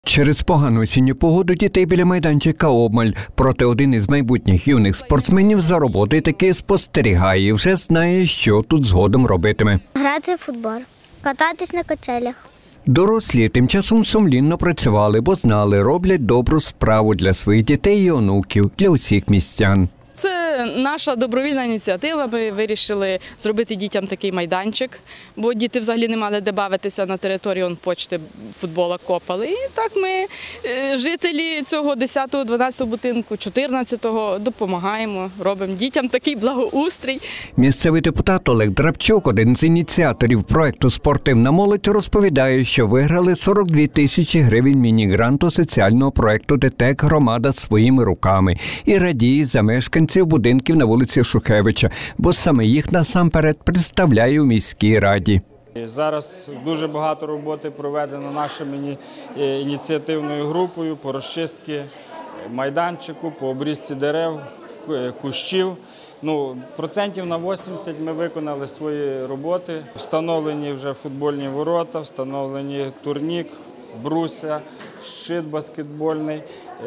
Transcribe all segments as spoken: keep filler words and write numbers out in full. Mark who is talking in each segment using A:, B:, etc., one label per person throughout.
A: Через погану осінню погоду дітей біля майданчика обмаль. Проте один із майбутніх юних спортсменів за роботою таки спостерігає і вже знає, що тут згодом робитиме.
B: Грати в футбол, кататись на качелях.
A: Дорослі тим часом сумлінно працювали, бо знали, роблять добру справу для своїх дітей і онуків, для усіх містян.
C: Це наша добровільна ініціатива. Ми вирішили зробити дітям такий майданчик, бо діти взагалі не мали де бавитися на території он, почти футбола копали. І так ми, жителі цього десятого, дванадцятого будинку, чотирнадцятого, допомагаємо, робимо дітям такий благоустрій.
A: Місцевий депутат Олег Драбчук, один з ініціаторів проєкту «Спортивна молодь», розповідає, що виграли сорок дві тисячі гривень міні-гранту соціального проєкту «ДТЕК. Громада своїми руками» і радіє за мешканців будинків на вулиці Шухевича, бо саме їх насамперед представляє у міській раді.
D: Зараз дуже багато роботи проведено нашою ініціативною групою по розчистці майданчику, по обрізці дерев, кущів. Ну, процентів на вісімдесят ми виконали свої роботи. Встановлені вже футбольні ворота, встановлені турнік, бруся, щит баскетбольний.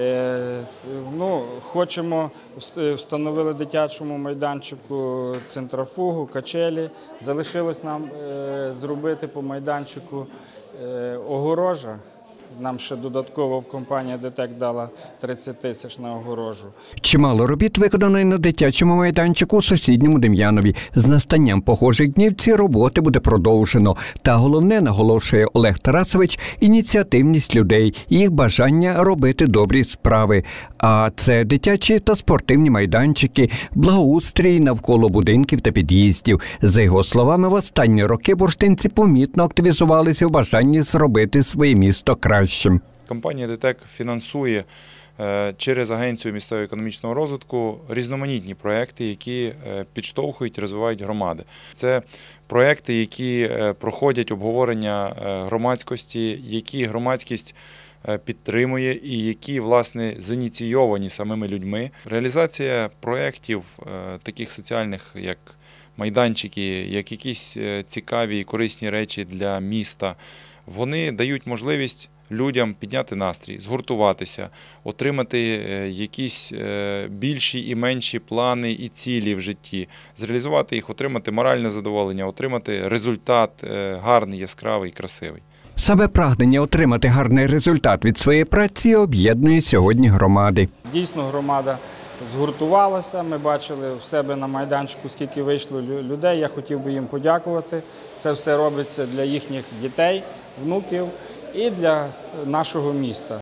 D: Ну, хочемо, встановили дитячому майданчику центрофугу, качелі. Залишилось нам зробити по майданчику огорожа. Нам ще додатково компанія «ДТЕК» дала тридцять тисяч на огорожу.
A: Чимало робіт виконано і на дитячому майданчику у сусідньому Дем'янові. З настанням похожих днів ці роботи буде продовжено. Та головне, наголошує Олег Тарасович, ініціативність людей, їх бажання робити добрі справи. А це дитячі та спортивні майданчики, благоустрій навколо будинків та під'їздів. За його словами, в останні роки бурштинці помітно активізувалися в бажанні зробити своє місто краще.
E: Компанія «ДТЕК» фінансує через Агенцію місцевого економічного розвитку різноманітні проекти, які підштовхують і розвивають громади. Це проекти, які проходять обговорення громадськості, які громадськість підтримує і які, власне, зініційовані самими людьми. Реалізація проєктів таких соціальних, як майданчики, як якісь цікаві і корисні речі для міста, вони дають можливість людям підняти настрій, згуртуватися, отримати якісь більші і менші плани і цілі в житті, зреалізувати їх, отримати моральне задоволення, отримати результат гарний, яскравий, красивий.
A: Саме прагнення отримати гарний результат від своєї праці об'єднує сьогодні громади.
D: Дійсно, громада згуртувалася, ми бачили в себе на майданчику, скільки вийшло людей, я хотів би їм подякувати. Це все робиться для їхніх дітей, внуків і для нашого міста.